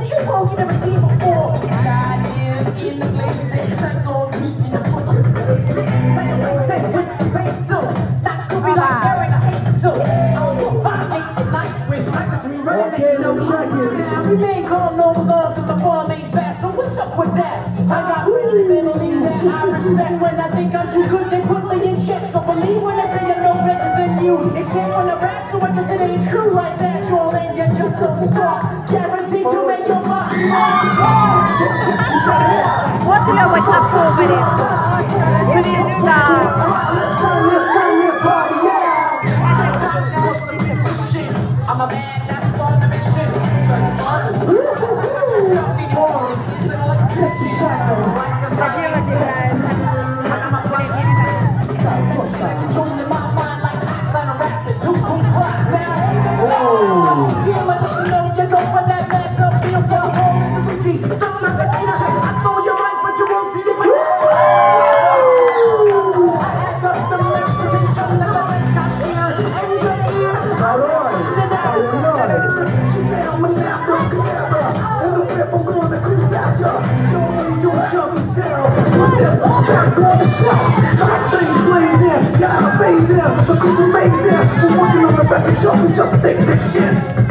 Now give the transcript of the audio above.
see you won't you never seen before. God is in the place and I'm gonna be in the book. Like a race set with the bass so not gonna be like Aaron, I hate so. I'm gonna violate the night with practice me running and no check it. Now we ain't call no love cause the form ain't fast, so what's up with that? I got really memories that I respect. When I think I'm too good, they put me in check. So believe when I say I'm no better than you. Except when I rap, so I guess it ain't true like that. Y'all ain't yet, just don't start. Guaranteed to make your mind. What do you want to prove with it? What do you do now? Let's turn this party out. I'm a man that's on the mission. Sexy shadow. Controlling my mind like Einstein and rappers. Too cool fly. Now, hey, you know when that mess up feels so cold in the Gucci. Some like a cheetah. I stole your life, but you won't see it. I had the expedition that I went cashier. Engineer. She said I'm a Abracadabra. In the whip, I'm gonna cruise past ya. Don't really do a chubby sound. Put that back on the show. Got things blazing. Gotta phase him. Because it makes him. We're working on the record show. So just stick the chin.